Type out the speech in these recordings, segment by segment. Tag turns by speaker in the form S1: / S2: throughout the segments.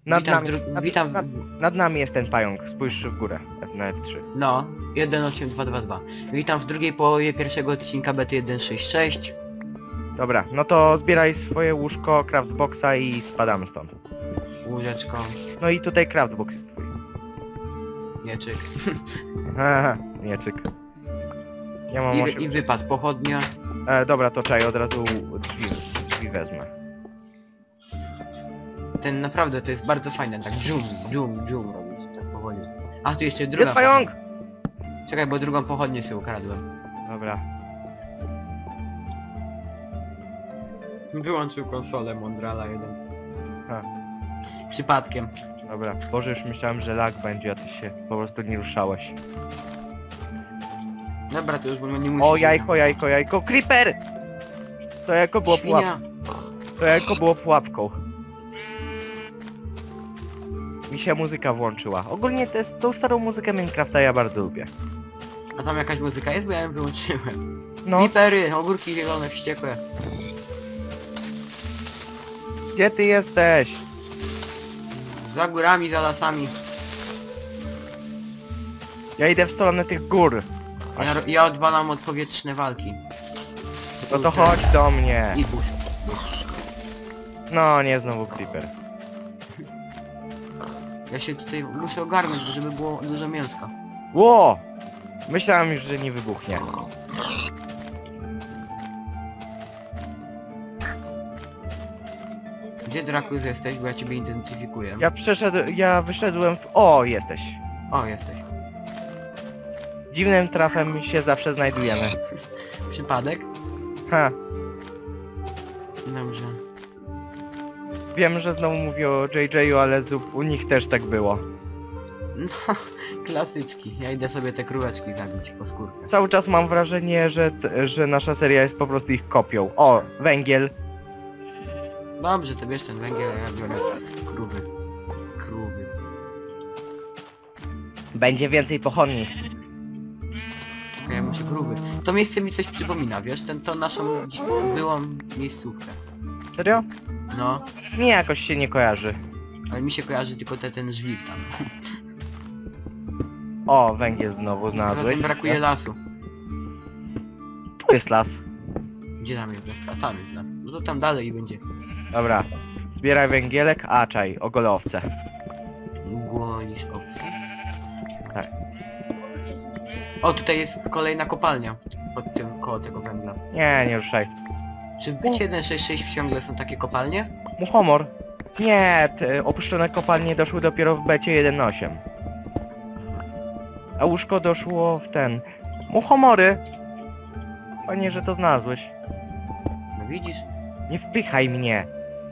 S1: Nad
S2: Witam,
S1: nami,
S2: witam.
S1: nad nami jest ten pająk, spójrz w górę, na F3.
S2: No, 18222. Witam w drugiej połowie pierwszego odcinka bety 166.
S1: Dobra, no to zbieraj swoje łóżko, craftboxa i spadamy stąd.
S2: Łóżeczko,
S1: No i tutaj craftbox jest twój.
S2: mieczyk.
S1: Haha, mieczyk. Ja mam 8.
S2: I wypad, pochodnia.
S1: Dobra, to czaj, od razu drzwi wezmę.
S2: Ten naprawdę to jest bardzo fajne, tak dżum robić, tak powoli. A tu jeszcze druga
S1: Jest pająk!
S2: pochodnia. Czekaj, bo drugą pochodnię sobie ukradłem.
S1: Dobra.
S2: Wyłączył konsolę Mondrala 1.
S1: Ha.
S2: Przypadkiem.
S1: Dobra, Boże, już myślałem, że lag będzie, a ty się po prostu nie ruszałeś.
S2: Dobra, to już bo nie musi.
S1: O, jajko, creeper! To jajko było
S2: Świnia.
S1: To jajko było pułapką. Mi się muzyka włączyła. Ogólnie tą starą muzykę Minecrafta ja bardzo lubię.
S2: A tam jakaś muzyka jest, bo ja ją wyłączyłem.
S1: No,
S2: Creepery, ogórki zielone, wściekłe.
S1: gdzie ty jesteś?
S2: Za górami, za lasami.
S1: Ja idę w stronę tych gór.
S2: Ja odwalam odpowietrzne walki.
S1: No to chodź do mnie.
S2: I puść.
S1: No, nie znowu creeper.
S2: Ja się tutaj muszę ogarnąć, żeby było dużo mięska.
S1: Ło! Myślałem już, że nie wybuchnie.
S2: Gdzie Drakus jesteś, bo ja ciebie identyfikuję.
S1: Ja wyszedłem w... O, jesteś.
S2: O, jesteś.
S1: Dziwnym trafem się zawsze znajdujemy.
S2: Przypadek?
S1: Ha.
S2: Dobrze.
S1: Wiem, że znowu mówię o JJ-u, ale u nich też tak było.
S2: No, klasyczki. Ja idę sobie te króleczki zabić po skórkę.
S1: Cały czas mam wrażenie, że nasza seria jest po prostu ich kopią. O, węgiel.
S2: Dobrze, to bierz ten węgiel, a ja biorę krówy. Krówy.
S1: Będzie więcej pochodni.
S2: Czekaj, ja muszę krówy. To miejsce mi coś przypomina, wiesz? To naszą byłą miejscówkę.
S1: Serio?
S2: No,
S1: Mi jakoś się nie kojarzy.
S2: ale mi się kojarzy tylko ten żwir tam.
S1: O, węgiel znowu znalazłeś.
S2: Zatem brakuje lasu.
S1: Tu jest las.
S2: Gdzie tam jest? A tam jest las. No to tam dalej i będzie.
S1: Dobra. Zbieraj węgielek, a czaj, ogolę owce.
S2: Głoisz obcy.
S1: Tak.
S2: O, tutaj jest kolejna kopalnia. Pod tym, koło tego węgla.
S1: Nie ruszaj.
S2: Czy w bycie 1.6.6 ciągle są takie kopalnie?
S1: Muchomor. Nie, te opuszczone kopalnie doszły dopiero w becie 1.8. A łóżko doszło w ten... Muchomory! Panie, że to znalazłeś.
S2: No widzisz?
S1: Nie wpychaj mnie.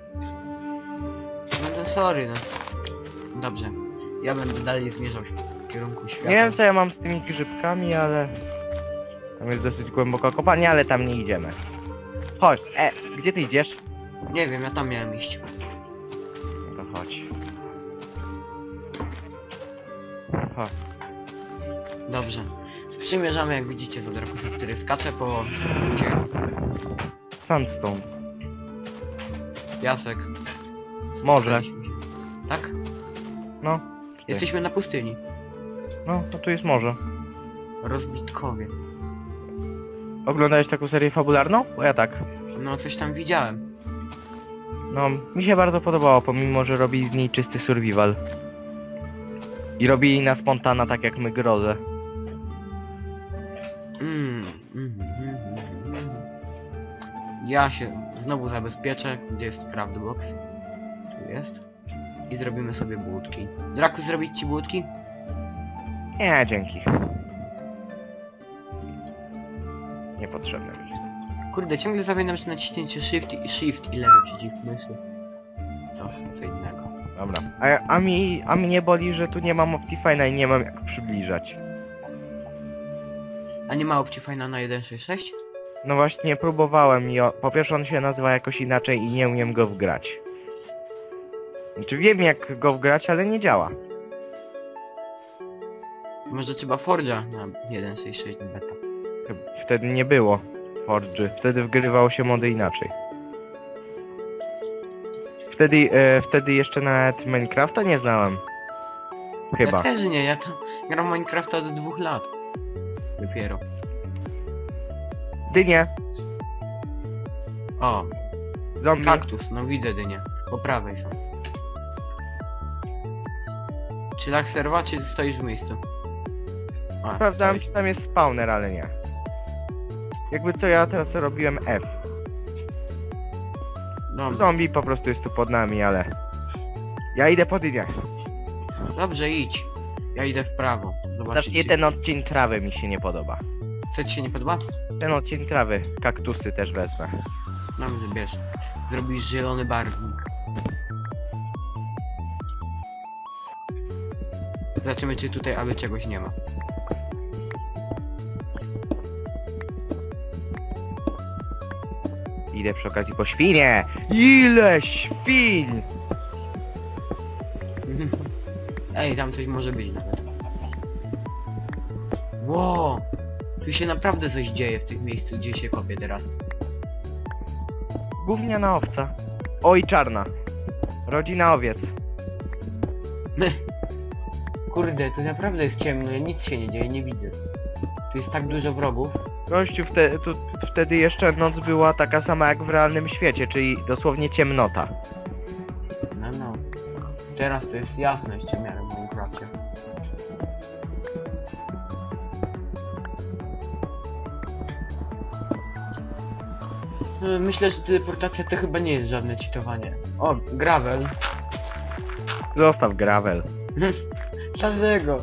S2: No to sorry, no. Dobrze. Ja będę dalej zmierzał w kierunku świata.
S1: Nie wiem co ja mam z tymi grzybkami, ale... Tam jest dosyć głęboka kopalnia, ale tam nie idziemy. Chodź, gdzie ty idziesz?
S2: Nie wiem, ja tam miałem iść.
S1: No to chodź. Chodź.
S2: Dobrze. Sprzymierzamy, jak widzicie, do Drakusa, który skacze po
S1: Sandstone.
S2: piasek.
S1: Może.
S2: Tak?
S1: No.
S2: Jesteśmy na pustyni.
S1: No, to tu jest morze.
S2: Rozbitkowie.
S1: Oglądałeś taką serię fabularną? Bo ja tak.
S2: No, coś tam widziałem.
S1: No, mi się bardzo podobało, pomimo że robi z niej czysty survival. I robi na spontana, tak jak my grozę.
S2: Ja się znowu zabezpieczę. Gdzie jest craftbox? Tu jest. I zrobimy sobie budki. Drakus, zrobić ci budki?
S1: Nie, dzięki. Niepotrzebne mi.
S2: Kurde, ciągle zapominam, że naciśnięcie shift i lewy przycisk myszy. To co innego.
S1: Dobra. A mnie boli, że tu nie mam Optifine'a i nie mam jak przybliżać.
S2: A nie ma Optifine'a na 1.6.6?
S1: No właśnie próbowałem i po pierwsze on się nazywa jakoś inaczej i nie umiem go wgrać. Znaczy wiem jak go wgrać, ale nie działa.
S2: Może trzeba Forge'a na 1.6.6 beta.
S1: Wtedy nie było Forge'y. Wtedy wgrywało się mody inaczej. Wtedy jeszcze nawet Minecrafta nie znałem. Chyba.
S2: Ja też nie, ja to gram w Minecrafta od 2 lat. Dopiero.
S1: Dynie,
S2: O,
S1: zombie.
S2: kaktus, no widzę dynię. Po prawej są. Czy tak serwa, czy stoisz w miejscu? A,
S1: Sprawdzałem,
S2: stoisz.
S1: czy tam jest spawner, ale nie. Jakby co, ja teraz robiłem F.
S2: Dobra.
S1: Zombie po prostu jest tu pod nami, ale... Ja idę po dyniach.
S2: Dobrze, idź. Ja idę w prawo. Zobaczyć.
S1: Znacznie ten odcień trawy mi się nie podoba.
S2: Co ci się nie podoba?
S1: Ten odcień trawy, kaktusy też wezmę.
S2: Dobrze, bierz. Zrobisz zielony barwnik. Zobaczymy, czy tutaj aby czegoś nie ma.
S1: Idę przy okazji po świnie. Ile świń!
S2: Ej, tam coś może być nawet. Wow! Tu się naprawdę coś dzieje w tych miejscu, gdzie się kopię teraz.
S1: Gówniana owca. Oj, czarna. Rodzina owiec.
S2: Kurde, tu naprawdę jest ciemno, nic się nie dzieje, nie widzę. Tu jest tak dużo wrogów.
S1: Gościu, wtedy jeszcze noc była taka sama jak w realnym świecie, czyli dosłownie ciemnota.
S2: No. Teraz to jest jasność w miarę w Minecrafcie. Myślę, że teleportacja to chyba nie jest żadne cheatowanie. O, gravel.
S1: Zostaw gravel.
S2: Dlaczego?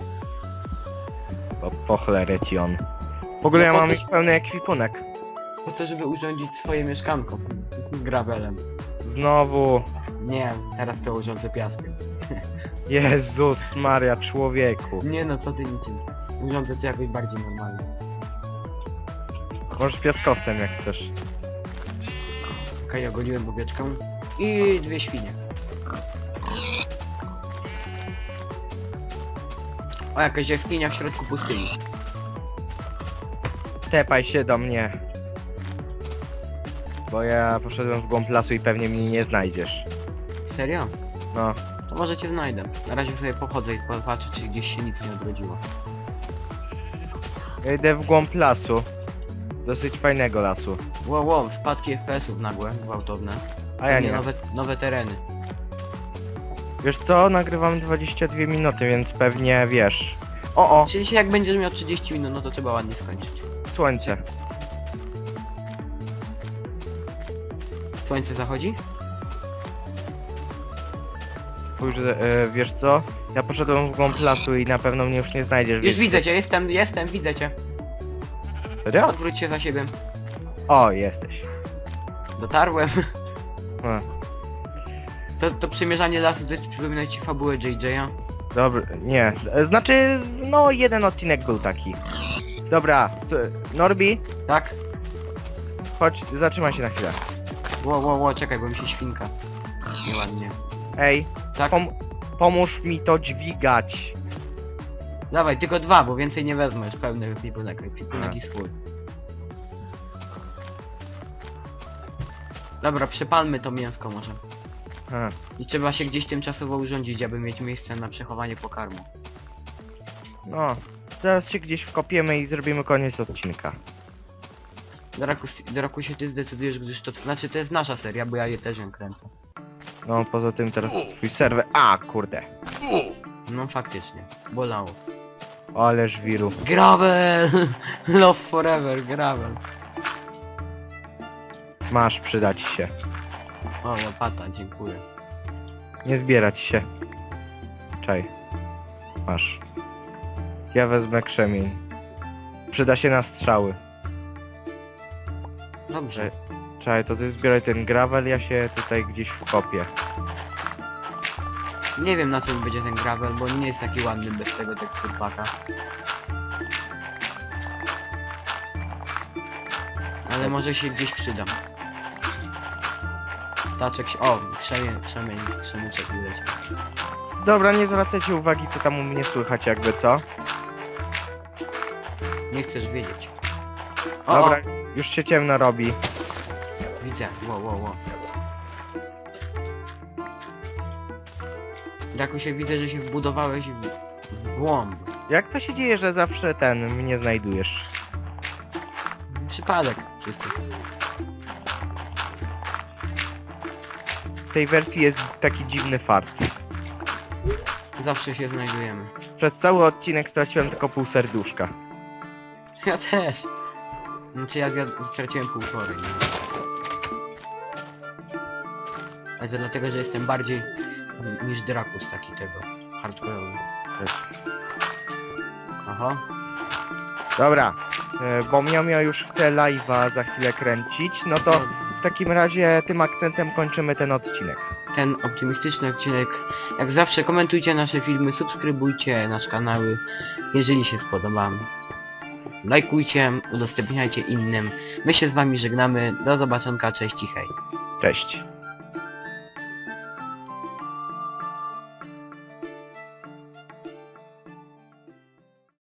S1: Po cholerę ci on. W ogóle
S2: No
S1: ja
S2: po
S1: mam
S2: to-
S1: już pełny ekwipunek.
S2: Po to, żeby urządzić swoje mieszkanko. Gravelem.
S1: Znowu.
S2: Nie, teraz to urządzę piaskiem.
S1: Jezus Maria, człowieku.
S2: Nie no, co ty niczym. Urządzę to jakoś bardziej normalnie.
S1: Możesz piaskowcem jak chcesz.
S2: Okej, ogoliłem owieczkę. I 2 świnie. O, jakaś jaskinia w środku pustyni.
S1: Tepaj się do mnie. Bo ja poszedłem w głąb lasu i pewnie mnie nie znajdziesz.
S2: Serio?
S1: No.
S2: To może cię znajdę. Na razie sobie pochodzę i popatrzę, czy gdzieś się nic nie odrodziło.
S1: Ja idę w głąb lasu. Dosyć fajnego lasu.
S2: Wow, spadki FPS-ów nagłe, gwałtowne.
S1: A ja
S2: Pewnie
S1: nie.
S2: nowe tereny.
S1: Wiesz co? Nagrywam 22 minuty, więc pewnie wiesz. O!
S2: Czyli jak będziesz miał 30 minut, no to trzeba ładnie skończyć.
S1: Słońce.
S2: Słońce zachodzi?
S1: Spójrz, wiesz co? Ja poszedłem w głąb lasu i na pewno mnie już nie znajdziesz.
S2: Już
S1: więc-
S2: widzę cię, jestem, widzę cię.
S1: Serio?
S2: Odwróć się za siebie.
S1: O, jesteś.
S2: Dotarłem.
S1: A,
S2: To przymierzanie lasu też przypomina ci fabułę JJ'a.
S1: dobra, nie. Znaczy, no jeden odcinek był taki. Dobra, Norbi,
S2: Tak?
S1: chodź, zatrzymaj się na chwilę.
S2: Wow, czekaj, bo mi się świnka. Nieładnie.
S1: Ej,
S2: Tak?
S1: pomóż mi to dźwigać.
S2: Dawaj, tylko 2, bo więcej nie wezmesz. Pełny ekwipunek
S1: A.
S2: jest full. Dobra, przepalmy to mięsko może.
S1: A,
S2: I trzeba się gdzieś tymczasowo urządzić, aby mieć miejsce na przechowanie pokarmu.
S1: no, zaraz się gdzieś wkopiemy i zrobimy koniec odcinka.
S2: Do roku się ty zdecydujesz, gdyż to... Znaczy to jest nasza seria, bo ja je też ją kręcę.
S1: No, poza tym teraz twój serwer... A, kurde.
S2: No faktycznie. Bolało.
S1: Ależ wiru.
S2: Gravel! Love forever, gravel.
S1: Masz, przyda ci się.
S2: O, łopata, dziękuję.
S1: Nie zbierać się. Czaj. Masz. Ja wezmę krzemień. Przyda się na strzały.
S2: Dobrze.
S1: Czaj, to ty zbieraj ten gravel, ja się tutaj gdzieś wkopię.
S2: Nie wiem na co będzie ten gravel, bo nie jest taki ładny bez tego teksturpaka. Ale może się gdzieś przyda. Taczek się... O, krzemieczek wyleciał.
S1: Dobra, nie zwracajcie uwagi, co tam u mnie słychać, jakby co.
S2: Nie chcesz wiedzieć. O,
S1: Dobra, już się ciemno robi.
S2: widzę. Wow. Drakusie, widzę, że się wbudowałeś w głąb.
S1: Jak to się dzieje, że zawsze mnie znajdujesz?
S2: Przypadek czysty.
S1: W tej wersji jest taki dziwny fart.
S2: Zawsze się znajdujemy.
S1: Przez cały odcinek straciłem tylko pół serduszka.
S2: Ja też. Znaczy ja straciłem półtorej. Ale to dlatego, że jestem bardziej niż Drakus taki tego. Hardcore'owy. Oho.
S1: Dobra, bo Miomio już chce live'a za chwilę kręcić, no to w takim razie tym akcentem kończymy ten odcinek.
S2: Ten optymistyczny odcinek. Jak zawsze komentujcie nasze filmy, subskrybujcie nasze kanały, jeżeli się spodoba. Lajkujcie, udostępniajcie innym. My się z wami żegnamy. Do zobaczonka, cześć i hej.
S1: Cześć.